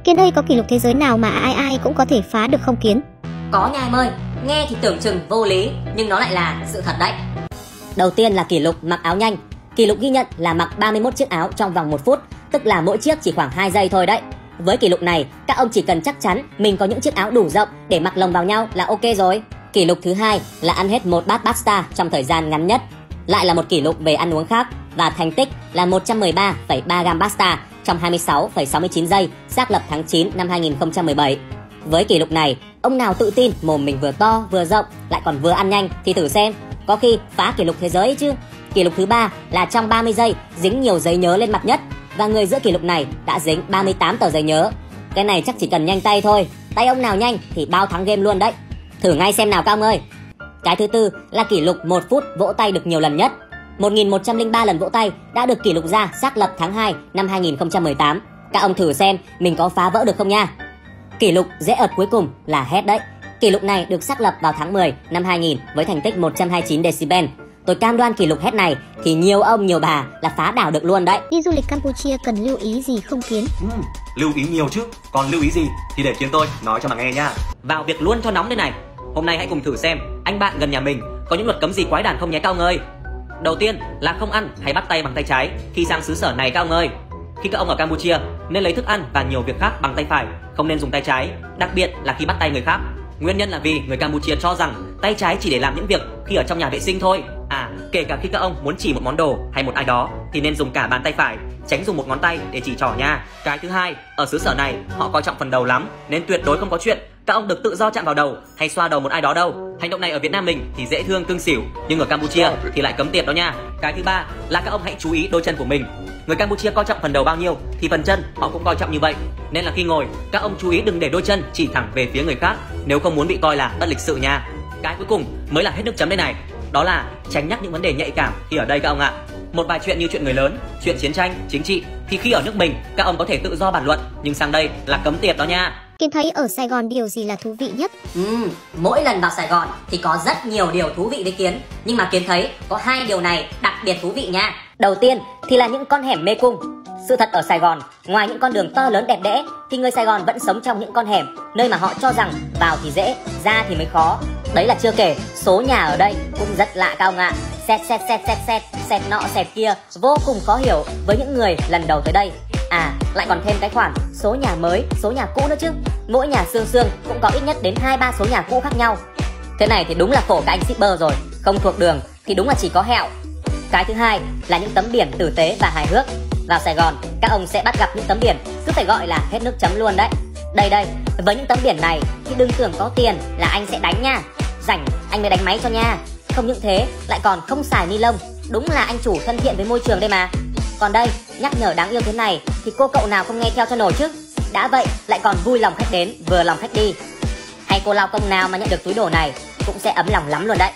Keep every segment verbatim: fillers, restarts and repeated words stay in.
Kiên ơi, có kỷ lục thế giới nào mà ai ai cũng có thể phá được không Kiến? Có nha em ơi, nghe thì tưởng chừng vô lý nhưng nó lại là sự thật đấy. Đầu tiên là kỷ lục mặc áo nhanh. Kỷ lục ghi nhận là mặc ba mươi mốt chiếc áo trong vòng một phút, tức là mỗi chiếc chỉ khoảng hai giây thôi đấy. Với kỷ lục này, các ông chỉ cần chắc chắn mình có những chiếc áo đủ rộng để mặc lồng vào nhau là ok rồi. Kỷ lục thứ hai là ăn hết một bát pasta trong thời gian ngắn nhất. Lại là một kỷ lục về ăn uống khác và thành tích là một trăm mười ba phẩy ba gam pasta trong hai mươi sáu phẩy sáu mươi chín giây, xác lập tháng chín năm hai nghìn không trăm mười bảy. Với kỷ lục này, ông nào tự tin mồm mình vừa to vừa rộng lại còn vừa ăn nhanh thì thử xem, có khi phá kỷ lục thế giới ấy chứ. Kỷ lục thứ ba là trong ba mươi giây dính nhiều giấy nhớ lên mặt nhất, và người giữ kỷ lục này đã dính ba mươi tám tờ giấy nhớ. Cái này chắc chỉ cần nhanh tay thôi, tay ông nào nhanh thì bao thắng game luôn đấy. Thử ngay xem nào các ông ơi. Cái thứ tư là kỷ lục một phút vỗ tay được nhiều lần nhất. một nghìn một trăm lẻ ba lần vỗ tay đã được kỷ lục ra xác lập tháng hai năm hai nghìn không trăm mười tám. Các ông thử xem mình có phá vỡ được không nha. Kỷ lục dễ ợt cuối cùng là hét đấy. Kỷ lục này được xác lập vào tháng mười năm hai nghìn với thành tích một trăm hai mươi chín decibel. Tôi cam đoan kỷ lục hét này thì nhiều ông nhiều bà là phá đảo được luôn đấy. Đi du lịch Campuchia cần lưu ý gì không Kiến? Ừ, lưu ý nhiều chứ, còn lưu ý gì thì để Kiến tôi nói cho mà nghe nha. Vào việc luôn cho nóng đây này. Hôm nay hãy cùng thử xem anh bạn gần nhà mình có những luật cấm gì quái đản không nhé các ông ơi. Đầu tiên là không ăn hay bắt tay bằng tay trái khi sang xứ sở này các ông ơi. Khi các ông ở Campuchia nên lấy thức ăn và nhiều việc khác bằng tay phải, không nên dùng tay trái, đặc biệt là khi bắt tay người khác. Nguyên nhân là vì người Campuchia cho rằng tay trái chỉ để làm những việc khi ở trong nhà vệ sinh thôi. À, kể cả khi các ông muốn chỉ một món đồ hay một ai đó thì nên dùng cả bàn tay phải, tránh dùng một ngón tay để chỉ trỏ nha. Cái thứ hai, ở xứ sở này họ coi trọng phần đầu lắm nên tuyệt đối không có chuyện các ông được tự do chạm vào đầu hay xoa đầu một ai đó đâu. Hành động này ở Việt Nam mình thì dễ thương tương xỉu, nhưng ở Campuchia thì lại cấm tiệt đó nha. Cái thứ ba là các ông hãy chú ý đôi chân của mình. Người Campuchia coi trọng phần đầu bao nhiêu thì phần chân họ cũng coi trọng như vậy, nên là khi ngồi các ông chú ý đừng để đôi chân chỉ thẳng về phía người khác nếu không muốn bị coi là bất lịch sự nha. Cái cuối cùng mới là hết nước chấm đây này, đó là tránh nhắc những vấn đề nhạy cảm khi ở đây các ông ạ. Một vài chuyện như chuyện người lớn, chuyện chiến tranh, chính trị thì khi ở nước mình các ông có thể tự do bàn luận, nhưng sang đây là cấm tiệt đó nha. Kiến thấy ở Sài Gòn điều gì là thú vị nhất? Ừ, mỗi lần vào Sài Gòn thì có rất nhiều điều thú vị với Kiến, nhưng mà Kiến thấy có hai điều này đặc biệt thú vị nha. Đầu tiên thì là những con hẻm mê cung. Sự thật ở Sài Gòn, ngoài những con đường to lớn đẹp đẽ thì người Sài Gòn vẫn sống trong những con hẻm, nơi mà họ cho rằng vào thì dễ, ra thì mới khó. Đấy là chưa kể số nhà ở đây cũng rất lạ các ông ạ. Xẹt xẹt xẹt xẹt xẹt xẹt nọ xẹt kia, vô cùng khó hiểu với những người lần đầu tới đây. À, lại còn thêm cái khoản số nhà mới, số nhà cũ nữa chứ. Mỗi nhà xương xương cũng có ít nhất đến hai ba số nhà cũ khác nhau. Thế này thì đúng là khổ các anh shipper rồi, không thuộc đường thì đúng là chỉ có hẹo. Cái thứ hai là những tấm biển tử tế và hài hước. Vào Sài Gòn, các ông sẽ bắt gặp những tấm biển cứ phải gọi là hết nước chấm luôn đấy. Đây đây, với những tấm biển này thì đừng tưởng có tiền là anh sẽ đánh nha. Rảnh anh mới đánh máy cho nha. Không những thế, lại còn không xài ni lông. Đúng là anh chủ thân thiện với môi trường đây mà. Còn đây, nhắc nhở đáng yêu thế này thì cô cậu nào không nghe theo cho nổi chứ. Đã vậy lại còn vui lòng khách đến, vừa lòng khách đi. Hay cô lao công nào mà nhận được túi đồ này cũng sẽ ấm lòng lắm luôn đấy.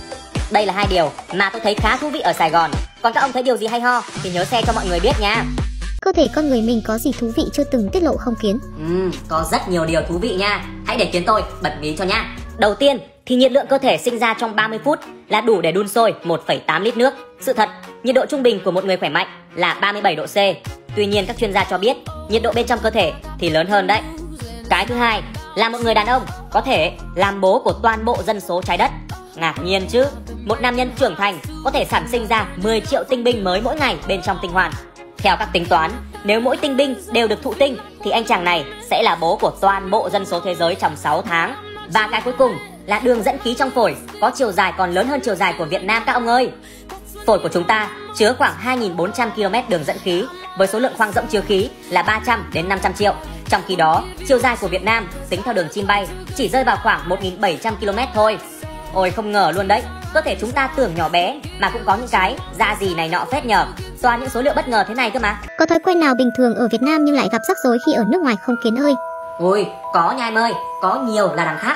Đây là hai điều mà tôi thấy khá thú vị ở Sài Gòn. Còn các ông thấy điều gì hay ho thì nhớ share cho mọi người biết nha. Cơ thể con người mình có gì thú vị chưa từng tiết lộ không Kiến? Ừ, có rất nhiều điều thú vị nha. Hãy để Kiến tôi bật mí cho nha. Đầu tiên thì nhiệt lượng cơ thể sinh ra trong ba mươi phút là đủ để đun sôi một phẩy tám lít nước. Sự thật, nhiệt độ trung bình của một người khỏe mạnh là ba mươi bảy độ C. Tuy nhiên các chuyên gia cho biết nhiệt độ bên trong cơ thể thì lớn hơn đấy. Cái thứ hai là một người đàn ông có thể làm bố của toàn bộ dân số trái đất. Ngạc nhiên chứ, một nam nhân trưởng thành có thể sản sinh ra mười triệu tinh binh mới mỗi ngày bên trong tinh hoàn. Theo các tính toán, nếu mỗi tinh binh đều được thụ tinh thì anh chàng này sẽ là bố của toàn bộ dân số thế giới trong sáu tháng. Và cái cuối cùng là đường dẫn khí trong phổi có chiều dài còn lớn hơn chiều dài của Việt Nam các ông ơi. Phổi của chúng ta chứa khoảng hai nghìn bốn trăm ki lô mét đường dẫn khí với số lượng khoang rỗng chứa khí là ba trăm đến năm trăm triệu. Trong khi đó, chiều dài của Việt Nam tính theo đường chim bay chỉ rơi vào khoảng một nghìn bảy trăm ki lô mét thôi. Ôi không ngờ luôn đấy, cơ thể chúng ta tưởng nhỏ bé mà cũng có những cái ra gì này nọ phết nhờ. Toàn những số liệu bất ngờ thế này cơ mà. Có thói quen nào bình thường ở Việt Nam nhưng lại gặp rắc rối khi ở nước ngoài không Kiến ơi? Ôi, có nha em ơi, có nhiều là đằng khác.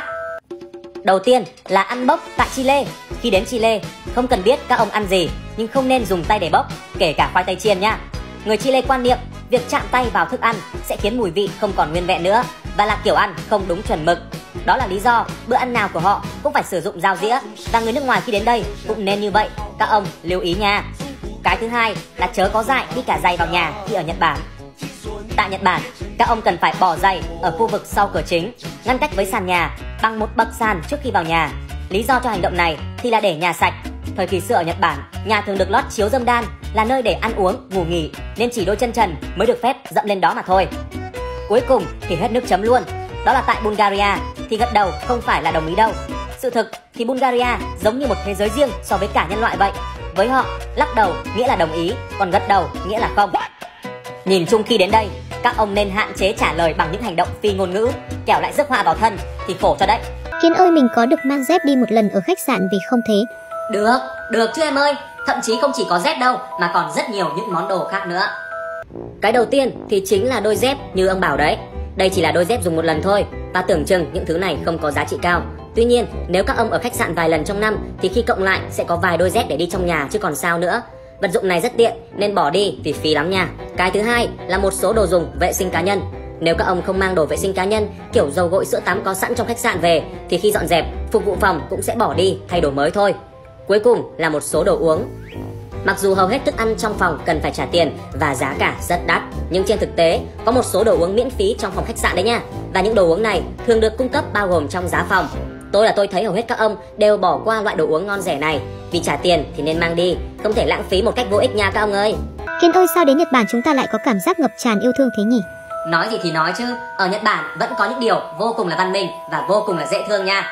Đầu tiên là ăn bốc tại Chile. Khi đến Chile, không cần biết các ông ăn gì, nhưng không nên dùng tay để bốc, kể cả khoai tây chiên nha. Người Chile quan niệm việc chạm tay vào thức ăn sẽ khiến mùi vị không còn nguyên vẹn nữa và là kiểu ăn không đúng chuẩn mực. Đó là lý do bữa ăn nào của họ cũng phải sử dụng dao dĩa, và người nước ngoài khi đến đây cũng nên như vậy. Các ông lưu ý nha. Cái thứ hai là chớ có dại đi cả giày vào nhà khi ở Nhật Bản. Tại Nhật Bản, các ông cần phải bỏ giày ở khu vực sau cửa chính, ngăn cách với sàn nhà bằng một bậc sàn trước khi vào nhà. Lý do cho hành động này thì là để nhà sạch. Thời kỳ xưa ở Nhật Bản, nhà thường được lót chiếu rơm đan, là nơi để ăn uống, ngủ nghỉ, nên chỉ đôi chân trần mới được phép dẫm lên đó mà thôi. Cuối cùng thì hết nước chấm luôn. Đó là tại Bulgaria thì gật đầu không phải là đồng ý đâu. Sự thực thì Bulgaria giống như một thế giới riêng so với cả nhân loại vậy. Với họ, lắc đầu nghĩa là đồng ý, còn gật đầu nghĩa là không. Nhìn chung khi đến đây, các ông nên hạn chế trả lời bằng những hành động phi ngôn ngữ, kẻo lại rước họa vào thân thì khổ cho đấy. Kiên ơi, mình có được mang dép đi một lần ở khách sạn vì không thế? Được, được chứ em ơi. Thậm chí không chỉ có dép đâu, mà còn rất nhiều những món đồ khác nữa. Cái đầu tiên thì chính là đôi dép như ông bảo đấy. Đây chỉ là đôi dép dùng một lần thôi, và tưởng chừng những thứ này không có giá trị cao. Tuy nhiên, nếu các ông ở khách sạn vài lần trong năm thì khi cộng lại sẽ có vài đôi dép để đi trong nhà chứ còn sao nữa. Vật dụng này rất tiện nên bỏ đi thì phí lắm nha. Cái thứ hai là một số đồ dùng vệ sinh cá nhân. Nếu các ông không mang đồ vệ sinh cá nhân kiểu dầu gội sữa tắm có sẵn trong khách sạn về thì khi dọn dẹp, phục vụ phòng cũng sẽ bỏ đi thay đồ mới thôi. Cuối cùng là một số đồ uống. Mặc dù hầu hết thức ăn trong phòng cần phải trả tiền và giá cả rất đắt, nhưng trên thực tế có một số đồ uống miễn phí trong phòng khách sạn đấy nha. Và những đồ uống này thường được cung cấp bao gồm trong giá phòng. Tôi là tôi thấy hầu hết các ông đều bỏ qua loại đồ uống ngon rẻ này. Vì trả tiền thì nên mang đi, không thể lãng phí một cách vô ích nha các ông ơi. Kiên ơi, sao đến Nhật Bản chúng ta lại có cảm giác ngập tràn yêu thương thế nhỉ? Nói gì thì nói chứ, ở Nhật Bản vẫn có những điều vô cùng là văn minh và vô cùng là dễ thương nha.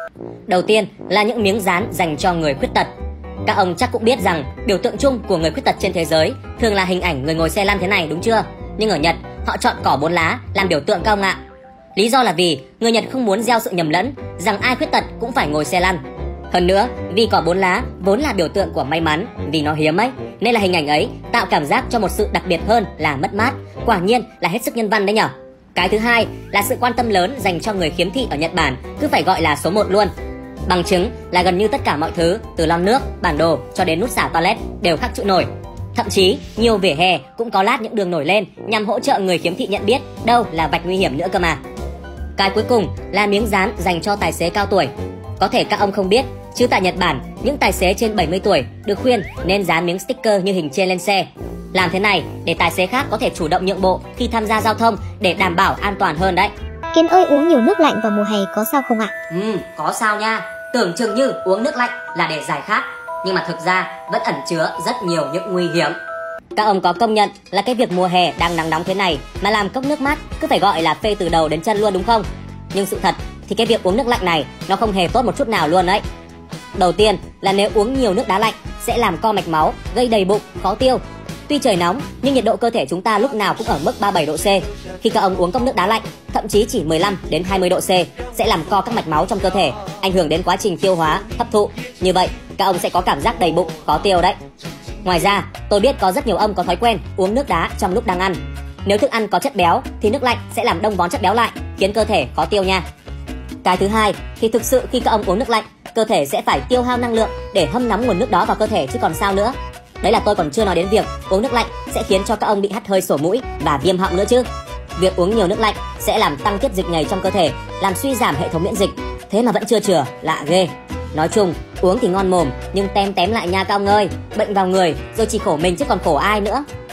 Đầu tiên là những miếng dán dành cho người khuyết tật. Các ông chắc cũng biết rằng biểu tượng chung của người khuyết tật trên thế giới thường là hình ảnh người ngồi xe lăn thế này đúng chưa? Nhưng ở Nhật họ chọn cỏ bốn lá làm biểu tượng các ông ạ. Lý do là vì người Nhật không muốn gieo sự nhầm lẫn rằng ai khuyết tật cũng phải ngồi xe lăn. Hơn nữa, vì cỏ bốn lá vốn là biểu tượng của may mắn vì nó hiếm ấy, nên là hình ảnh ấy tạo cảm giác cho một sự đặc biệt hơn là mất mát. Quả nhiên là hết sức nhân văn đấy nhở. Cái thứ hai là sự quan tâm lớn dành cho người khiếm thị ở Nhật Bản, cứ phải gọi là số một luôn. Bằng chứng là gần như tất cả mọi thứ, từ lon nước, bản đồ cho đến nút xả toilet đều khắc chữ nổi. Thậm chí nhiều vỉa hè cũng có lát những đường nổi lên nhằm hỗ trợ người khiếm thị nhận biết đâu là vạch nguy hiểm nữa cơ mà. Cái cuối cùng là miếng dán dành cho tài xế cao tuổi. Có thể các ông không biết, chứ tại Nhật Bản, những tài xế trên bảy mươi tuổi được khuyên nên dán miếng sticker như hình trên lên xe. Làm thế này để tài xế khác có thể chủ động nhượng bộ khi tham gia giao thông để đảm bảo an toàn hơn đấy. Kiên ơi, uống nhiều nước lạnh vào mùa hè có sao không ạ? Ừ, có sao nha. Tưởng chừng như uống nước lạnh là để giải khát, nhưng mà thực ra vẫn ẩn chứa rất nhiều những nguy hiểm. Các ông có công nhận là cái việc mùa hè đang nắng nóng thế này mà làm cốc nước mát cứ phải gọi là phê từ đầu đến chân luôn đúng không? Nhưng sự thật thì cái việc uống nước lạnh này nó không hề tốt một chút nào luôn đấy. Đầu tiên là nếu uống nhiều nước đá lạnh sẽ làm co mạch máu, gây đầy bụng, khó tiêu. Tuy trời nóng nhưng nhiệt độ cơ thể chúng ta lúc nào cũng ở mức ba mươi bảy độ C. Khi các ông uống cốc nước đá lạnh, thậm chí chỉ mười lăm đến hai mươi độ C sẽ làm co các mạch máu trong cơ thể, ảnh hưởng đến quá trình tiêu hóa, hấp thụ. Như vậy, các ông sẽ có cảm giác đầy bụng, khó tiêu đấy. Ngoài ra, tôi biết có rất nhiều ông có thói quen uống nước đá trong lúc đang ăn. Nếu thức ăn có chất béo thì nước lạnh sẽ làm đông vón chất béo lại, khiến cơ thể khó tiêu nha. Cái thứ hai thì thực sự khi các ông uống nước lạnh, cơ thể sẽ phải tiêu hao năng lượng để hâm nóng nguồn nước đó vào cơ thể chứ còn sao nữa. Đấy là tôi còn chưa nói đến việc uống nước lạnh sẽ khiến cho các ông bị hắt hơi sổ mũi và viêm họng nữa chứ. Việc uống nhiều nước lạnh sẽ làm tăng tiết dịch nhầy trong cơ thể, làm suy giảm hệ thống miễn dịch. Thế mà vẫn chưa chữa, lạ ghê. Nói chung, uống thì ngon mồm nhưng tém tém lại nha các ông ơi. Bệnh vào người rồi chỉ khổ mình chứ còn khổ ai nữa.